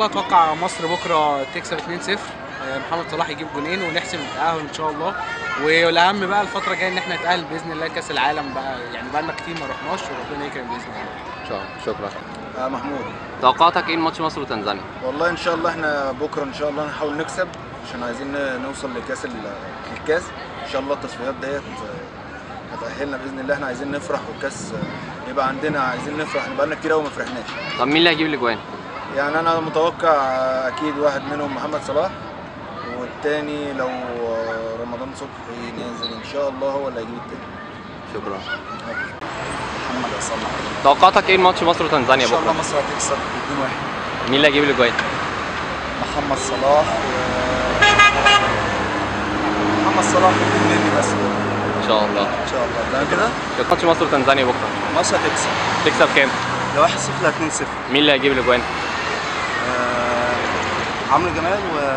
اتوقع مصر بكره تكسب 2-0. محمد صلاح يجيب جونين ونحسم التأهل ان شاء الله. والاهم بقى الفتره الجايه ان احنا نتأهل باذن الله كاس العالم بقى، يعني بقى لنا كتير ما رحناش وربنا يكرم باذن الله ان شاء الله. شكرا. محمود، توقعاتك ايه الماتش مصر وتنزانيا؟ والله ان شاء الله احنا بكره ان شاء الله نحاول نكسب عشان عايزين نوصل لكاس الكاس ان شاء الله. التصفيات ديت هتأهلنا باذن الله. احنا عايزين نفرح والكاس يبقى عندنا، عايزين نفرح، بقى لنا كتير قوي ما فرحناش. طب مين اللي هيجيب الاجوان؟ يعني انا متوقع اكيد واحد منهم محمد صلاح، والتاني لو رمضان صبحي نازل ان شاء الله هو اللي هيجيب التاني. شكرا. محمد صلاح. توقعاتك ايه الماتش مصر وتنزانيا بكره؟ ان شاء الله مصر هتكسب 2-1. مين اللي هيجيب الاجوان؟ محمد صلاح محمد صلاح مني بس. ان شاء الله. ان شاء الله. تمام كده؟ ماتش مصر وتنزانيا بكره مصر هتكسب. تكسب كام؟ لو 1-0 ل 2-0. مين اللي هيجيب الاجوان؟ عمرو جمال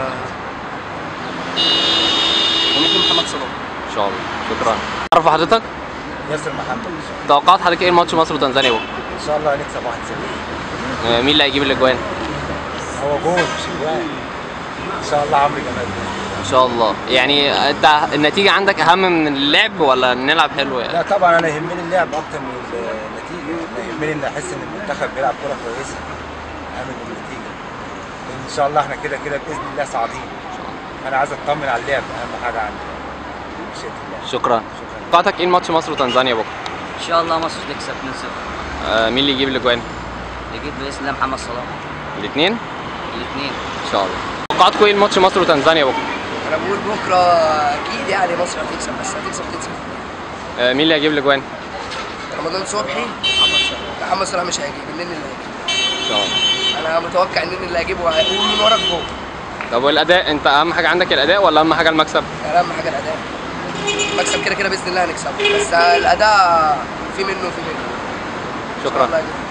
وممكن محمد صلاح. ان شاء الله. شكرا. اعرف حضرتك؟ ياسر محمد. توقعات حضرتك ايه الماتش مصر وتنزانيا بكره؟ ان شاء الله هنكسب 1-0. مين اللي هيجيب الاجوان؟ هو جول مش اجوان. ان شاء الله عمرو جمال. ان شاء الله. يعني انت النتيجه عندك اهم من اللعب ولا نلعب حلو يعني؟ لا طبعا انا يهمني اللعب اكتر من النتيجه. انا يهمني ان احس ان المنتخب بيلعب كوره كويسه اهم من النتيجه. لان ان شاء الله احنا كده كده باذن الله صاعدين. انا عايز اطمن على اللعب، اهم حاجه عندي. مشيئة الله. شكرا. توقعاتك ايه الماتش مصر وتنزانيا بكره؟ ان شاء الله مصر تكسب 2-0. مين اللي يجيب الاجوان؟ يجيب باذن الله محمد صلاح. الاثنين؟ الاثنين ان شاء الله. توقعاتكم ايه الماتش مصر وتنزانيا بكره؟ انا بقول بكره اكيد يعني مصر هتكسب، بس هتكسب 2-0. مين اللي هيجيب الاجوان؟ رمضان صبحي. محمد صلاح مش هيجيب، النني اللي هيجيب. ان شاء الله. انا متوقع النني اللي هيجيبه وهيقوم من ورا الجول. طب والاداء، انت اهم حاجه عندك الاداء ولا اهم حاجه المكسب؟ اهم حاجه الاداء. المكسب كده كده باذن الله هنكسبه، بس الاداء في منه وفي منه. شكرا.